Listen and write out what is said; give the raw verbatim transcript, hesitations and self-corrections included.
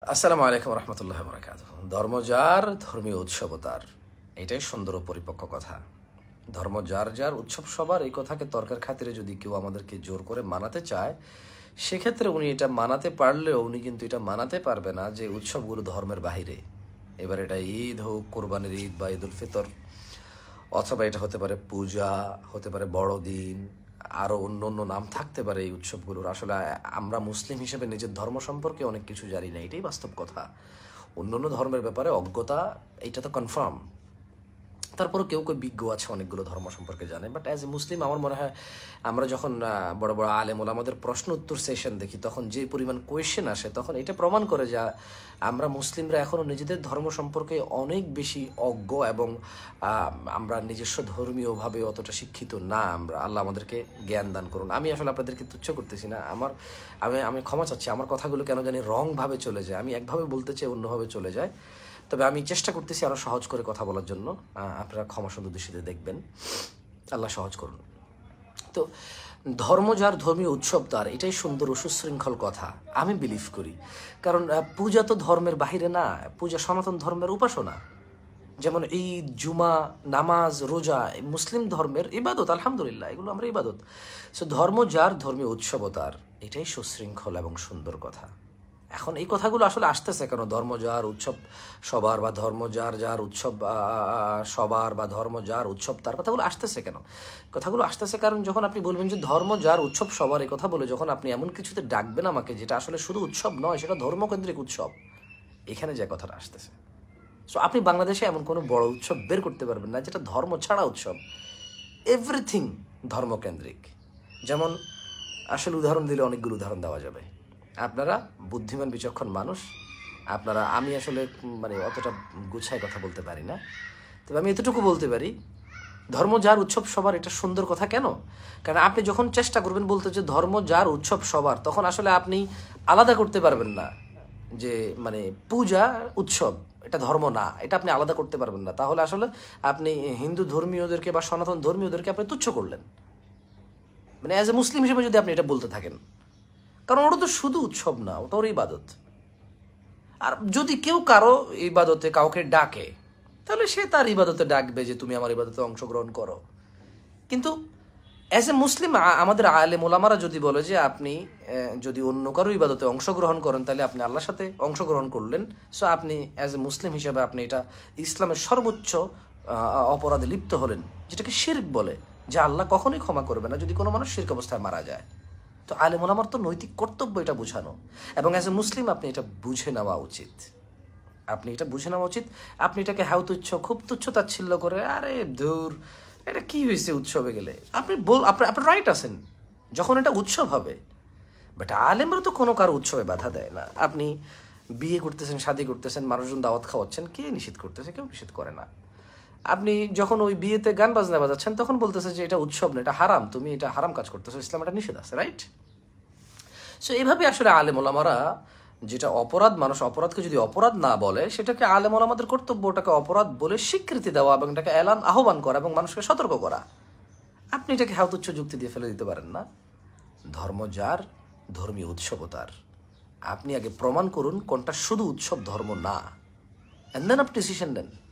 আসসালামু আলাইকুম রহমতুল্লাহ বরকাত। ধর্ম যার, ধর্মীয় উৎসব তার, এটাই সুন্দর ও পরিপক্ক কথা। ধর্ম যার যার, উৎসব সবার, এই কথাকে তর্কের খাতিরে যদি কেউ আমাদেরকে জোর করে মানাতে চায়, সেক্ষেত্রে উনি এটা মানাতে পারলেও উনি কিন্তু এটা মানাতে পারবে না যে উৎসবগুলো ধর্মের বাহিরে। এবার এটা ঈদ হোক, কোরবানির ঈদ বা ঈদ উল ফিতর, অথবা এটা হতে পারে পূজা, হতে পারে বড়দিন, আরও অন্য অন্য নাম থাকতে পারে এই উৎসবগুলোর। আসলে আমরা মুসলিম হিসেবে নিজের ধর্ম সম্পর্কে অনেক কিছু জানি না, এটাই বাস্তব কথা। অন্য অন্য ধর্মের ব্যাপারে অজ্ঞতা, এইটা তো কনফার্ম। তারপরও কেউ কেউ বিজ্ঞ আছে, অনেকগুলো ধর্ম সম্পর্কে জানে। বাট অ্যাজ এ মুসলিম আমার মনে হয় আমরা যখন বড় বড় আলেম ওলামাদের প্রশ্ন উত্তর সেশন দেখি, তখন যে পরিমাণ কোয়েশ্চেন আসে, তখন এটা প্রমাণ করে যে আমরা মুসলিমরা এখনও নিজেদের ধর্ম সম্পর্কে অনেক বেশি অজ্ঞ এবং আমরা নিজস্ব ধর্মীয়ভাবে অতটা শিক্ষিত না। আমরা, আল্লাহ আমাদেরকে জ্ঞান দান করুন। আমি আসলে আপনাদেরকে তুচ্ছ করতেছি না, আমার আমি আমি ক্ষমা চাচ্ছি, আমার কথাগুলো কেন জানি রংভাবে চলে যায়। আমি একভাবে বলতে চাই, অন্যভাবে চলে যায়। তবে আমি চেষ্টা করতেছি আরও সহজ করে কথা বলার জন্য। আপনারা ক্ষমা সুন্দর দৃষ্টিতে দেখবেন, আল্লাহ সহজ করুন। তো ধর্ম যার, ধর্মীয় উৎসব তার, এটাই সুন্দর ও সুশৃঙ্খল কথা আমি বিলিভ করি। কারণ পূজা তো ধর্মের বাহিরে না, পূজা সনাতন ধর্মের উপাসনা। যেমন ঈদ, জুমা, নামাজ, রোজা মুসলিম ধর্মের ইবাদত, আলহামদুলিল্লাহ, এগুলো আমরা ইবাদত। সো ধর্ম যার, ধর্মীয় উৎসব তার, এটাই সুশৃঙ্খল এবং সুন্দর কথা। এখন এই কথাগুলো আসলে আসতেছে কেন? ধর্ম যার, উৎসব সবার, বা ধর্ম যার যার, উৎসব সবার, বা ধর্ম যার, উৎসব তার, কথাগুলো আসতেছে কেন? কথাগুলো আসতেছে কারণ যখন আপনি বলবেন যে ধর্ম যার, উৎসব সবার, এই কথা বলে যখন আপনি এমন কিছুতে ডাকবেন আমাকে যেটা আসলে শুধু উৎসব নয়, সেটা ধর্মকেন্দ্রিক উৎসব, এখানে যে কথাটা আসতেছে। সো আপনি বাংলাদেশে এমন কোনো বড় উৎসব বের করতে পারবেন না যেটা ধর্ম ছাড়া উৎসব। এভরিথিং ধর্মকেন্দ্রিক। যেমন আসলে উদাহরণ দিলে অনেকগুলো উদাহরণ দেওয়া যাবে। আপনারা বুদ্ধিমান বিচক্ষণ মানুষ, আপনারা, আমি আসলে মানে অতটা গুছায় কথা বলতে পারি না, তবে আমি এতটুকু বলতে পারি, ধর্ম যার, উৎসব সবার, এটা সুন্দর কথা কেন? কারণ আপনি যখন চেষ্টা করবেন বলতে যে ধর্ম যার, উৎসব সবার, তখন আসলে আপনি আলাদা করতে পারবেন না যে মানে পূজা উৎসব এটা ধর্ম না, এটা আপনি আলাদা করতে পারবেন না। তাহলে আসলে আপনি হিন্দু ধর্মীয়দেরকে বা সনাতন ধর্মীয়দেরকে আপনি তুচ্ছ করলেন, মানে অ্যাজ এ মুসলিম হিসেবে যদি আপনি এটা বলতে থাকেন। কারণ ওটা তো শুধু উৎসব না, ওটা ওর ইবাদত। আর যদি কেউ কারো ইবাদতে কাউকে ডাকে, তাহলে সে তার ইবাদতে ডাকবে যে তুমি আমার ইবাদতে অংশগ্রহণ করো। কিন্তু অ্যাজ এ মুসলিম আমাদের আলেম ওলামারা যদি বলে যে আপনি যদি অন্য কারো ইবাদতে অংশগ্রহণ করেন, তাহলে আপনি আল্লাহর সাথে অংশগ্রহণ করলেন। সো আপনি অ্যাজ এ মুসলিম হিসেবে আপনি এটা ইসলামের সর্বোচ্চ অপরাধে লিপ্ত হলেন, যেটাকে শিরক বলে, যে আল্লাহ কখনোই ক্ষমা করবে না যদি কোনো মানুষ শিরক অবস্থায় মারা যায়। তো আলেম ওলামার তো নৈতিক কর্তব্য এটা বোঝানো, এবং অ্যাজ এ মুসলিম আপনি এটা বুঝে নেওয়া উচিত। আপনি এটা বুঝে নেওয়া উচিত। আপনি এটাকে হাউ তুচ্ছ, খুব তুচ্ছ তাচ্ছিল্য করে, আরে দূর, এটা কি হয়েছে উৎসবে গেলে, আপনি বল, আপনি আপনার রাইট আছেন যখন এটা উৎসব হবে। বাট আলেমরা তো কোনো কারো উৎসবে বাধা দেয় না। আপনি বিয়ে করতেছেন, শাদী করতেছেন, মানুষজন দাওয়াত খাওয়াচ্ছেন, কে নিষেধ করতেছে? কেউ নিষেধ করে না। আপনি যখন ওই বিয়েতে গান বাজনা বাজাচ্ছেন, তখন বলতেছে যে এটা উৎসব না, এটা হারাম, তুমি এটা হারাম কাজ করতেছো, ইসলাম এটা নিষেধ আছে, রাইট? সো এইভাবে আসলে আলেম ওলামারা, যেটা অপরাধ, মানুষ অপরাধকে যদি অপরাধ না বলে, সেটাকে আলেম ওলামাদের কর্তব্য ওটাকে অপরাধ বলে স্বীকৃতি দেওয়া এবং এটাকে এলান, আহ্বান করা এবং মানুষকে সতর্ক করা। আপনি এটাকে হাউতুচ্ছ যুক্তি দিয়ে ফেলে দিতে পারেন না। ধর্ম যার, ধর্মীয় উৎসব তার। আপনি আগে প্রমাণ করুন কোনটা শুধু উৎসব, ধর্ম না, এন্ড দেন আপনি ডিসিশন নেন।